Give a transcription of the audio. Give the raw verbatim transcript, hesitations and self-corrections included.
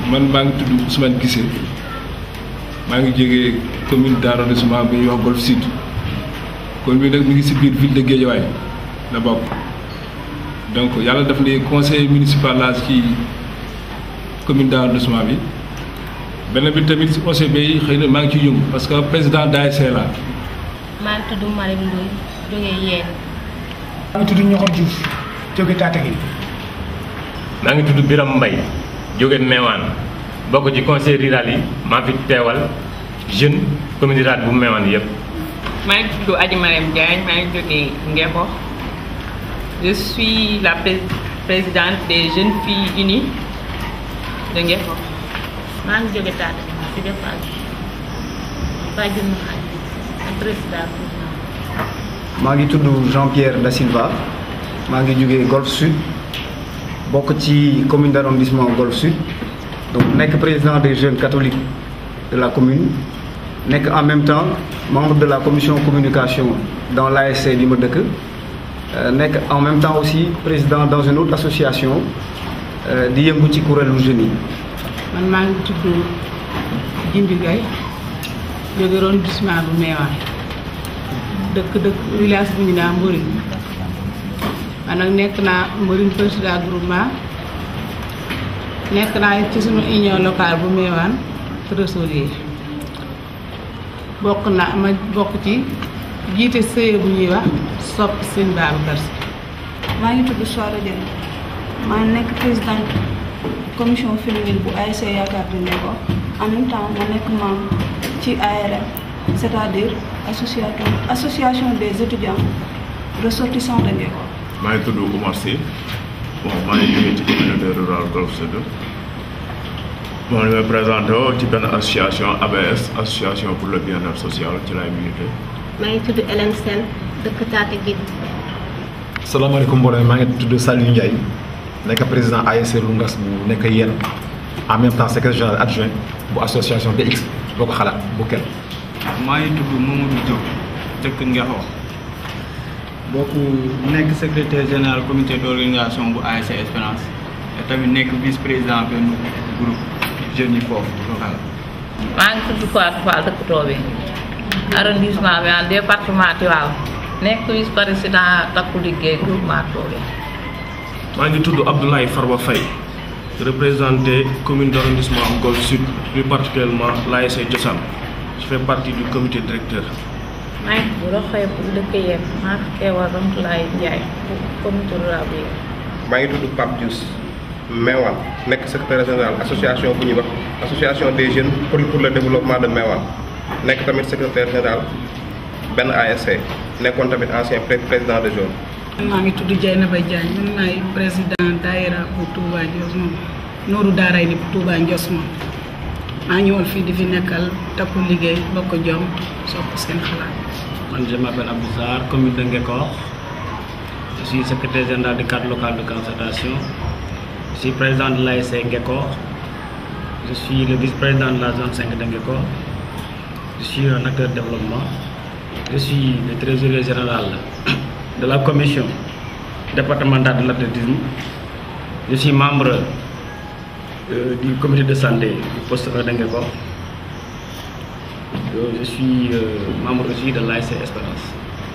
man maa ngi tudd Ousmane Guissé maa ngi jógee commune d'arrondissement bi ñuy wax Golf Sud commune bi nag mi ngi si biir ville de Guédiawaye la bokk donc yàlla daf ne conseil municipal la ci commune d'arrondissement bi benn bi tamit si O C B yi xëy na maa ngi ciy yëngu parce que président d'A S C la. maa ngi tudd Marème Ndoye jógee Yène. maa ngi tudd Ñoxor Diouf jóge Tataguine. maa ngi tudd Biram Mbaye jóge Mewane bokk ci conseil rural yi maa fi teewal jeune commune rurale bu Mewane yëpp. maa ngi tudd Adji Marème Diagne maa ngi jógee Ngeko. Je suis la présidente des jeunes filles unies de Ngeko. maa ngi jóge Tataguine ci département Fadjine Mouhamed président. maa ngi tudd Jean-Pierre Da Silva maa ngi jógee Golf Sud bokk ci commune d'arrondissement Golf Sud donc nekk président des jeunes catholiques de la commune nekk en même temps membre de la commission communication dans l'A S C bi ma dëkk nekk en même temps aussi président dans une autre association di yëngu ci kuréelu jeunes yi. man maa ngi tudd Jimbi Gaye jóge arrondissement bu Mewane dëkk dëkk village bu ñu naa Mbourine man nag nekk naa Mbourine président groupement nekk naa ci sunu union locale bu Mewane trésorier bokk naa ma bokk ci jiite sëye bu ñuy wax sopp sëñ Babacar Si. maa ngi tudd Soara Dieng maa nekk présidente commission féminine bu A S C Yaakaar di Ngeko en même temps ma nekk membre ci A R M c'est-à-dire association association des étudiants ressortissants de Ngeko. maa ngi tudd Oumar Sy bon maa ngi jógee ci communauté rurale Golf Sud bon li may présenté ci benn association A B S association pour le bien-être social ci laay milité. maa ngi tudd Hélène Sène dëkk Tataguine. salaamaaleykum mbooloo maa ngi tudd Saliou Ndiaye nekk président A S C Lungas bu nekk Yène en même temps secrétaire général adjoint bu association D X boo ko xalaat bu kenn. maa ngi tudd Mamadou Diop dëkk Ngexo bokk nekk secrétaire général comité d'organisation bu A S C Espérance te tamit nekk vice président benn groupe jeunes yi foofu local. maa ngi tudd Fatou Fall dëkk Toobe arrondissement bi en département Tivaouane nekk vice président takku liggéey groupement Toobe. maa ngi tudd Abdoulaye Farba Faye représenté commune d'arrondissement Golf Sud plus particulièrement l'A S C Cosaan. Je fais partie du comité directeur. maa ngi tudd Rokhaya Pouy dëkk Yène maa fi teewal Ramatoulaye Ndiaye comité rural bu Yène. maa ngi tudd Pape Diouf Mewane nekk secrétaire général association bu ñuy wax association des jeunes pour pour le développement de Mewane nekk tamit secrétaire général benn A S C nekkoon tamit ancien président de zone. maa ngi tudd Dieynaba Diagne man maay président daayira bu Touba Ndios moom Nooru Daaray ni bu Touba Ndios moom maa ñëwal fii di fi nekkal takku liggéey bokk jom sopp seen xalaat. man je m'appelle Abdou Sarr commune de Ngeko je suis secrétaire général du cadre local de concertation je suis président de l'A S C Ngeko je suis le vice-président de la zone cinq de Ngeko je suis un acteur de développement je suis le trésorier général de la commission départementale de l'athlétisme. Je suis membre euh, du comité de santé du poste de Ngeko. Je suis euh, membre aussi de l'A S C Espérance.